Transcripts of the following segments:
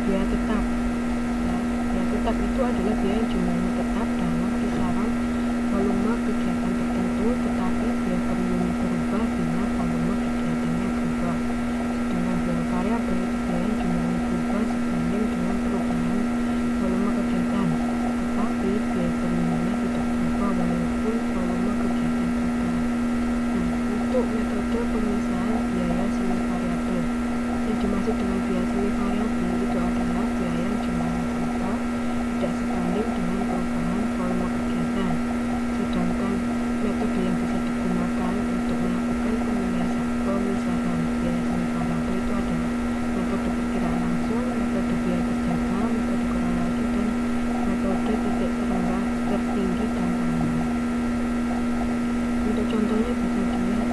biaya tetap. Ya, biaya tetap itu adalah biaya yang jumlahnya tetap dalam kisaran volume kegiatan tertentu, tetapi biaya per unit berubah bila volume kegiatannya berubah. Sedangkan biaya variabel itu biaya yang jumlahnya berubah sebanding dengan perubahan volume kegiatan, tetapi biaya per unitnya tidak berubah walaupun volume kegiatan berubah. Nah, untuk metode pemisahan biaya semi variabel, yang dimaksud dengan biaya semi variabel itu adalah biaya yang jumlahnya berubah tidak sebanding dengan perubahan volume kegiatan. Sedangkan metode yang bisa digunakan untuk melakukan pemisahan biaya semi variabel itu adalah metode perkiraan langsung, metode biaya terjaga, metode korelasi, dan metode titik terendah, tertinggi, dan terendah. Untuk contohnya bisa dilihat.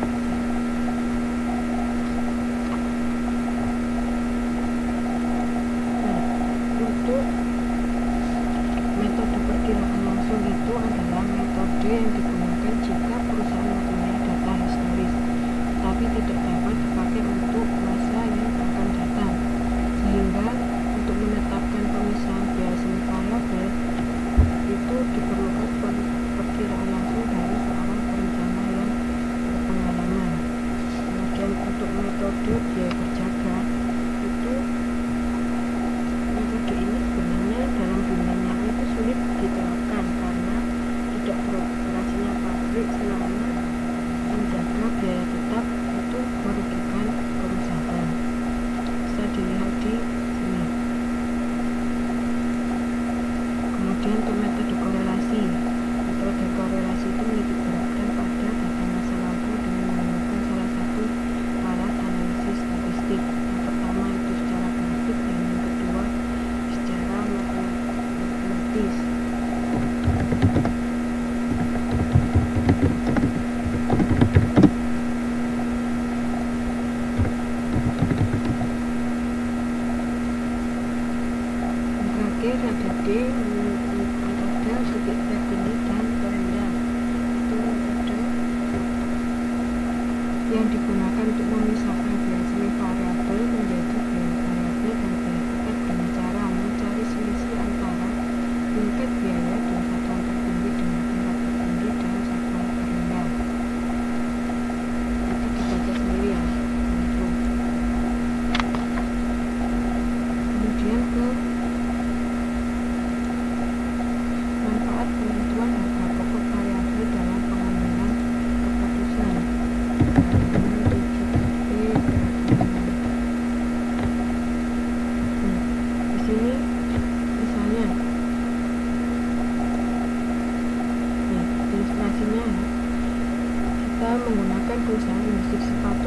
Untuk metode perkiraan langsung itu adalah metode yang digunakan jika perusahaan mempunyai data historis, tapi tidak dapat dipakai untuk masa yang akan datang. Sehingga untuk menetapkan pemisahan biaya semi variabel itu diperlukan perkiraan langsung dari seorang perencana yang berpengalaman. Kemudian untuk metode biaya terjaga itu metode ini sebenarnya dalam dunia nyata itu sulit diterapkan karena tidak beroperasinya pabrik selama menjaga biaya tetap itu merugikan perusahaan. Bisa dilihat di sini. Kemudian untuk metode korelasi itu menitik beratkan pada data masa lampau dengan menggunakan salah satu alat analisis statistik. Yang pertama itu secara grafik dan yang kedua secara matematis. Terakhir ada D, metode titik tertinggi dan terendah. Itu metode yang digunakan untuk memisahkan biaya semi variabel menjadi biaya variabel dan biaya tetap dengan cara mencari selisih antara tingkat biaya dan satuan tertinggi dengan tingkat tertinggi dan satuan terendah. Itu dibaca sendiri ya. Kemudian ke manfaat penentuan harga pokok variabel dalam pengambilan keputusan. Di sini misalnya ilustrasinya kita menggunakan perusahaan industri sepatu